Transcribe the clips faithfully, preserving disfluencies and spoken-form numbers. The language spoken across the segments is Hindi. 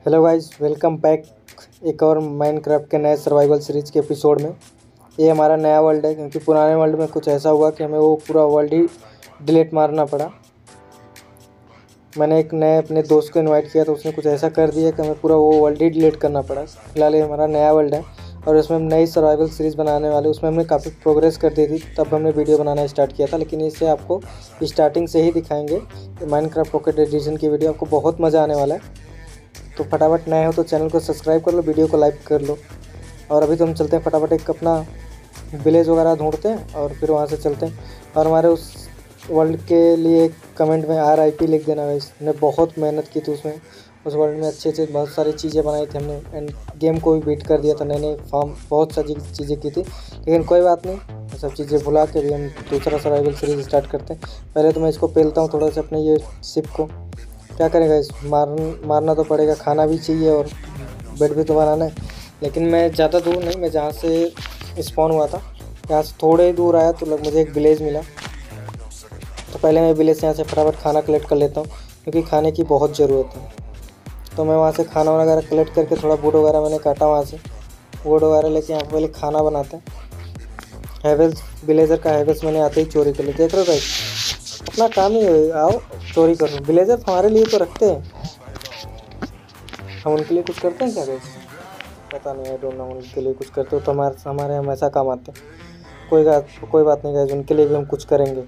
हेलो गाइस, वेलकम बैक एक और माइनक्राफ्ट के नए सर्वाइवल सीरीज़ के एपिसोड में। ये हमारा नया वर्ल्ड है क्योंकि पुराने वर्ल्ड में कुछ ऐसा हुआ कि हमें वो पूरा वर्ल्ड ही डिलीट मारना पड़ा। मैंने एक नए अपने दोस्त को इनवाइट किया तो उसने कुछ ऐसा कर दिया कि हमें पूरा वो वर्ल्ड ही डिलीट करना पड़ा। फिलहाल ये हमारा नया वर्ल्ड है और इसमें हम नई सर्वाइवल सीरीज़ बनाने वाले। उसमें हमने काफ़ी प्रोग्रेस कर दी थी, तब हमने वीडियो बनाना स्टार्ट किया था, लेकिन इसे आपको स्टार्टिंग से ही दिखाएंगे। माइनक्राफ्ट पॉकेट एडिशन की वीडियो आपको बहुत मज़ा आने वाला है। तो फटाफट नए हो तो चैनल को सब्सक्राइब कर लो, वीडियो को लाइक कर लो। और अभी तो हम चलते हैं फटाफट एक अपना विलेज वगैरह ढूंढते हैं और फिर वहाँ से चलते हैं। और हमारे उस वर्ल्ड के लिए कमेंट में आर आई पी लिख देना गाइस। हमने बहुत मेहनत की थी उसमें, उस वर्ल्ड में अच्छे अच्छे बहुत सारी चीज़ें बनाई थी हमने, एंड गेम को भी बीट कर दिया था। नए नए फार्म बहुत सारी चीज़ें की थी, लेकिन कोई बात नहीं, वो सब चीज़ें भुला के भी हम दूसरा सर्वाइवल सीरीज स्टार्ट करते हैं। पहले तो मैं इसको पेलता हूँ थोड़ा सा अपने ये शिप को। क्या करेगा, इस मार मारना तो पड़ेगा, खाना भी चाहिए और बेड भी तो बनाना है। लेकिन मैं ज़्यादा दूर नहीं, मैं जहाँ से स्पॉन हुआ था यहाँ से थोड़े ही दूर आया तो लग मुझे एक विलेज मिला। तो पहले मैं विलेज से यहाँ से फटाफट खाना कलेक्ट कर लेता हूँ क्योंकि खाने की बहुत ज़रूरत है। तो मैं वहाँ से खाना वगैरह कलेक्ट करके थोड़ा वुड वगैरह मैंने काटा, वहाँ से वुड वगैरह लेके यहाँ पहले खाना बनाते हैं। हैवेल्स विलेजर का हैवेल्स मैंने आते ही चोरी कर लिया। देख रहे हो भाई, अपना काम ही है, आओ चोरी करो। विलेजर हमारे लिए तो रखते हैं, हम उनके लिए कुछ करते हैं क्या गाइस? पता नहीं, आई डोंट नो। उनके लिए कुछ करते हो तो हमारे हमारे हमेशा काम आते हैं। कोई बात कोई बात नहीं गाइस, उनके लिए भी हम कुछ करेंगे।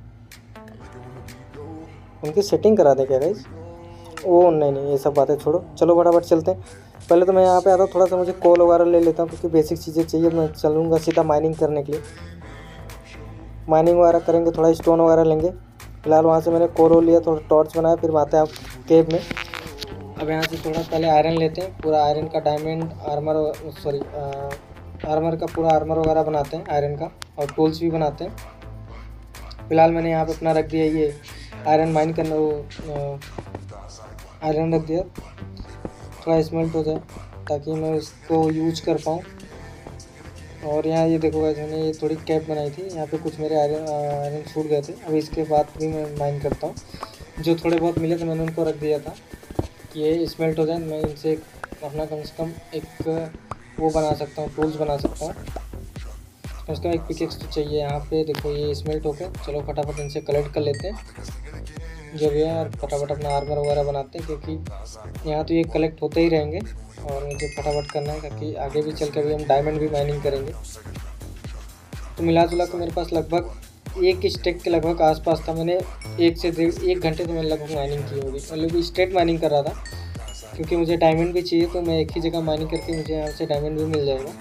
उनकी सेटिंग करा दें क्या गाइस? ओ नहीं नहीं, ये सब बातें छोड़ो, चलो फटाफट चलते हैं। पहले तो मैं यहाँ पे आता हूँ, थोड़ा सा मुझे कोल वगैरह ले लेता हूँ क्योंकि बेसिक चीज़ें चाहिए। मैं चलूँगा सीधा माइनिंग करने के लिए। माइनिंग वगैरह करेंगे, थोड़ा स्टोन वगैरह लेंगे। फिलहाल वहाँ से मैंने कोल लिया, थोड़ा टॉर्च बनाया, फिर आते हैं आप केव में। अब यहाँ से थोड़ा पहले आयरन लेते हैं, पूरा आयरन का डायमंड आर्मर, सॉरी आर्मर का पूरा आर्मर वगैरह बनाते हैं आयरन का, और टूल्स भी बनाते हैं। फिलहाल मैंने यहाँ पे अपना रख दिया ये आयरन माइन करना, वो आयरन रख दिया, थोड़ा स्मेल्ट हो जाए ताकि मैं उसको यूज कर पाऊँ। और यहाँ ये देखो गाइस, मैंने ये थोड़ी कैप बनाई थी, यहाँ पे कुछ मेरे आयरन आयरन छूट गए थे। अभी इसके बाद भी मैं माइन करता हूँ। जो थोड़े बहुत मिले थे मैंने उनको रख दिया था कि ये स्मेल्ट हो जाए, मैं इनसे अपना कम से कम एक वो बना सकता हूँ, टूल्स बना सकता हूँ। कम से कम एक पिकेक्स तो चाहिए। यहाँ पे देखो ये स्मेल्ट हो गया, चलो फटाफट इनसे कलेक्ट कर लेते हैं जो भी है, और फटाफट अपना आर्मर वगैरह बनाते हैं क्योंकि यहाँ तो ये कलेक्ट होते ही रहेंगे और मुझे फटाफट करना है क्योंकि आगे भी चल के भी हम डायमंड भी माइनिंग करेंगे। तो मिला जुला के मेरे पास लगभग एक स्टेक के लगभग आसपास था। मैंने एक से डेढ़ एक घंटे तो मैंने लगभग माइनिंग की होगी, मतलब स्ट्रेट माइनिंग कर रहा था क्योंकि मुझे डायमंड भी चाहिए। तो मैं एक ही जगह माइनिंग करके मुझे यहाँ से डायमंड भी मिल जाएगा।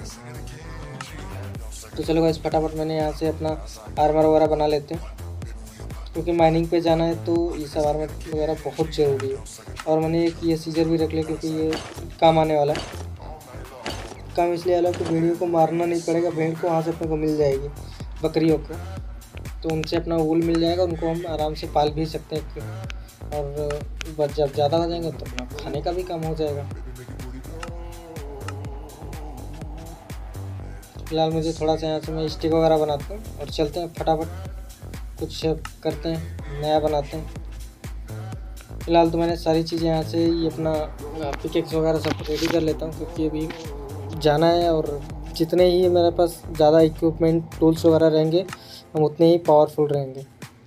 तो चलो गाइस, फटाफट मैंने यहाँ से अपना आर्मर वगैरह बना लेते हैं क्योंकि माइनिंग पे जाना है तो ये सब आर्मर वगैरह बहुत ज़रूरी है। और मैंने एक ये सीजर भी रख लिया क्योंकि ये काम आने वाला है। काम इसलिए वाला कि भेड़ियों को मारना नहीं पड़ेगा, भेड़ को वहाँ से अपने को मिल जाएगी, बकरियों को, तो उनसे अपना वूल मिल जाएगा, उनको हम आराम से पाल भी सकते हैं। और बस जब ज़्यादा हो जाएंगे तो अपना खाने का भी काम हो जाएगा। फिलहाल मुझे थोड़ा सा यहाँ से मैं स्टिक वगैरह बनाता हूँ और चलते हैं फटाफट कुछ करते हैं, नया बनाते हैं। फिलहाल तो मैंने सारी चीज़ें यहाँ से ये अपना पिकेक्स वगैरह सब रेडी कर लेता हूँ क्योंकि अभी जाना है, और जितने ही मेरे पास ज़्यादा इक्विपमेंट टूल्स वगैरह रहेंगे हम उतने ही पावरफुल रहेंगे।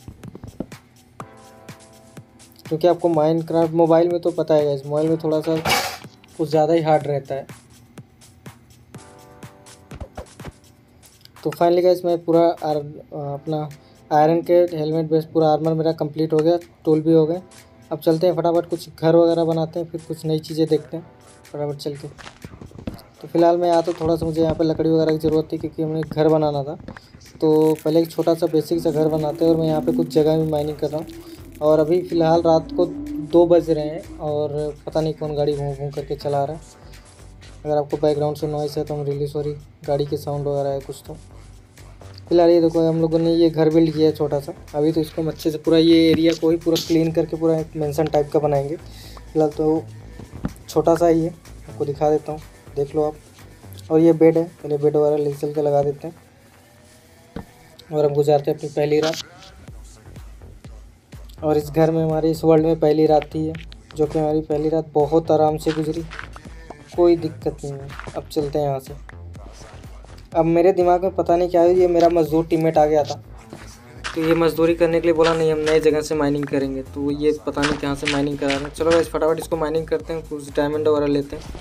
क्योंकि आपको माइनक्राफ्ट मोबाइल में तो पता है, इस मोबाइल में थोड़ा सा कुछ ज़्यादा ही हार्ड रहता है। तो फाइनली गाइस मैं पूरा आर, अपना आयरन के हेलमेट बेस पूरा आर्मर मेरा कंप्लीट हो गया, टूल भी हो गए। अब चलते हैं फटाफट कुछ घर वगैरह बनाते हैं, फिर कुछ नई चीज़ें देखते हैं फटाफट चल के। तो फिलहाल मैं यहाँ तो थोड़ा सा मुझे यहाँ पे लकड़ी वगैरह की ज़रूरत थी क्योंकि हमें घर बनाना था। तो पहले एक छोटा सा बेसिक सा घर बनाते हैं, और मैं यहाँ पे कुछ जगह में माइनिंग कर रहा हूँ। और अभी फ़िलहाल रात को दो बज रहे हैं और पता नहीं कौन गाड़ी घूम घूम करके चला रहा है। अगर आपको बैकग्राउंड से नॉइस है तो हम रियली सॉरी, गाड़ी के साउंड वगैरह है कुछ। तो फिलहाल ये देखो हम लोगों ने ये घर बिल्ड किया है छोटा सा। अभी तो इसको हम अच्छे से पूरा ये एरिया को ही पूरा क्लीन करके पूरा एक मेंशन टाइप का बनाएंगे। फिलहाल तो छोटा सा ही है, आपको दिखा देता हूँ, देख लो आप। और ये बेड है, पहले बेड वगैरह ले चल के लगा देते हैं और हम गुजारते हैं अपनी पहली रात। और इस घर में हमारे इस वर्ल्ड में पहली रात थी है। जो कि हमारी पहली रात बहुत आराम से गुजरी, कोई दिक्कत नहीं है। अब चलते हैं यहाँ से। अब मेरे दिमाग में पता नहीं क्या है, ये मेरा मज़दूर टीममेट आ गया था, तो ये मज़दूरी करने के लिए बोला नहीं हम नए जगह से माइनिंग करेंगे, तो ये पता नहीं कहाँ से माइनिंग करा रहे हैं। चलो गाइस फटाफट इसको माइनिंग करते हैं, कुछ डायमंड वगैरह लेते हैं।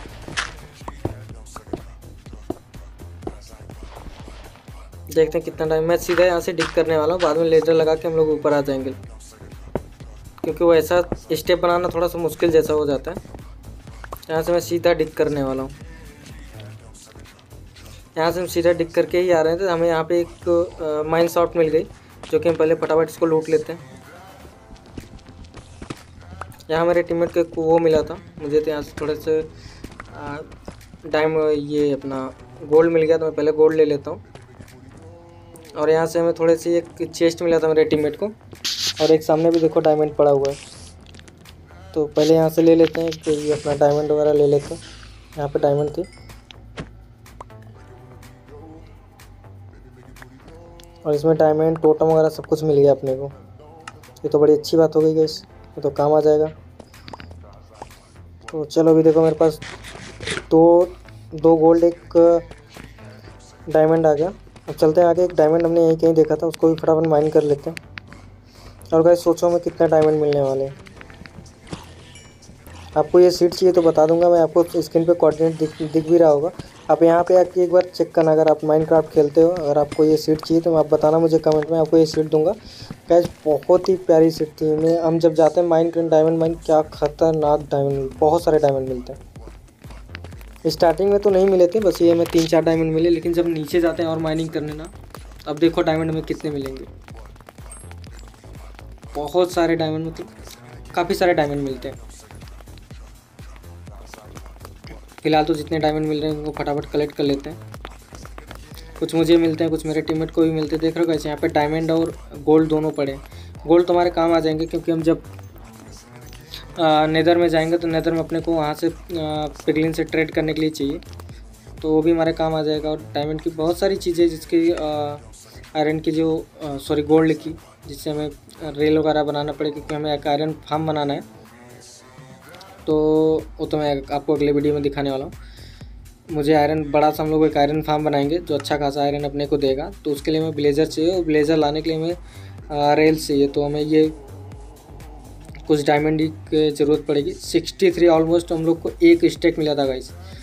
देखते हैं कितना टाइम। मैं सीधा यहाँ से डिग करने वाला हूँ, बाद में लेजर लगा के हम लोग ऊपर आ जाएंगे, क्योंकि वो ऐसा स्टेप बनाना थोड़ा सा मुश्किल जैसा हो जाता है। यहाँ से मैं सीधा डिग करने वाला हूँ। यहाँ से हम सीधा डिग करके ही आ रहे थे, हमें यहाँ पे एक माइन शॉट मिल गई, जो कि हम पहले फटाफट इसको लूट लेते हैं। यहाँ मेरे टीममेट को वो मिला था, मुझे तो यहाँ से थोड़े से टाइम ये अपना गोल्ड मिल गया, तो मैं पहले गोल्ड ले लेता हूँ। और यहाँ से हमें थोड़े से एक चेस्ट मिला था मेरे टीममेट को, और एक सामने भी देखो डायमंड पड़ा हुआ है, तो पहले यहाँ से ले लेते हैं कि ये अपना डायमंड वगैरह ले लेते हैं। यहाँ पे डायमंड थी, और इसमें डायमंड टोटम वगैरह सब कुछ मिल गया अपने को, ये तो बड़ी अच्छी बात हो गई गाइस, ये तो काम आ जाएगा। तो चलो अभी देखो मेरे पास दो दो गोल्ड एक डायमंड आ गया। अब चलते हैं आगे। एक डायमंड हमने यहीं कहीं देखा था, उसको भी फटाफट माइन कर लेते हैं। और गाइस सोचो हमें कितना डायमंड मिलने वाले हैं। आपको ये सीट चाहिए तो बता दूंगा मैं, आपको स्क्रीन पे कोऑर्डिनेट दिख दिख भी रहा होगा। आप यहाँ पे आके एक बार चेक करना, अगर आप माइनक्राफ्ट खेलते हो, अगर आपको ये सीट चाहिए तो आप बताना मुझे कमेंट में, आपको ये सीट दूंगा। गाइस बहुत ही प्यारी सीट थी। मैं हम जब जाते हैं माइन डायमंड माइन, क्या खतरनाक डायमंड, बहुत सारे डायमंड मिलते हैं। स्टार्टिंग में तो नहीं मिले थे, बस ये हमें तीन चार डायमंड मिले, लेकिन जब नीचे जाते हैं और माइनिंग करने ना, अब देखो डायमंड हमें कितने मिलेंगे। बहुत सारे डायमंड, मतलब काफ़ी सारे डायमंड मिलते हैं। फिलहाल तो जितने डायमंड मिल रहे हैं उनको फटाफट कलेक्ट कर लेते हैं। कुछ मुझे मिलते हैं, कुछ मेरे टीममेट को भी मिलते हैं। देख रहे हो कैसे यहाँ पे डायमंड और गोल्ड दोनों पड़े। गोल्ड तुम्हारे काम आ जाएंगे, क्योंकि हम जब नेदर में जाएंगे तो नेदर में अपने को वहाँ से पिगलिन से ट्रेड करने के लिए चाहिए, तो वो भी हमारे काम आ जाएगा। और डायमंड की बहुत सारी चीज़ें, जिसकी आयरन की जो सॉरी गोल्ड की, जिससे हमें रेल वगैरह बनाना पड़ेगा, क्योंकि हमें एक आयरन फार्म बनाना है, तो वो तो मैं आपको अगले वीडियो में दिखाने वाला हूँ। मुझे आयरन बड़ा सा हम लोग एक आयरन फार्म बनाएंगे, जो अच्छा खासा आयरन अपने को देगा, तो उसके लिए हमें ब्लेजर चाहिए, और ब्लेजर लाने के लिए हमें रेल चाहिए, तो हमें ये कुछ डायमंड की ज़रूरत पड़ेगी। सिक्सटी थ्री ऑलमोस्ट हम लोग को एक स्टेक मिला था गाइस,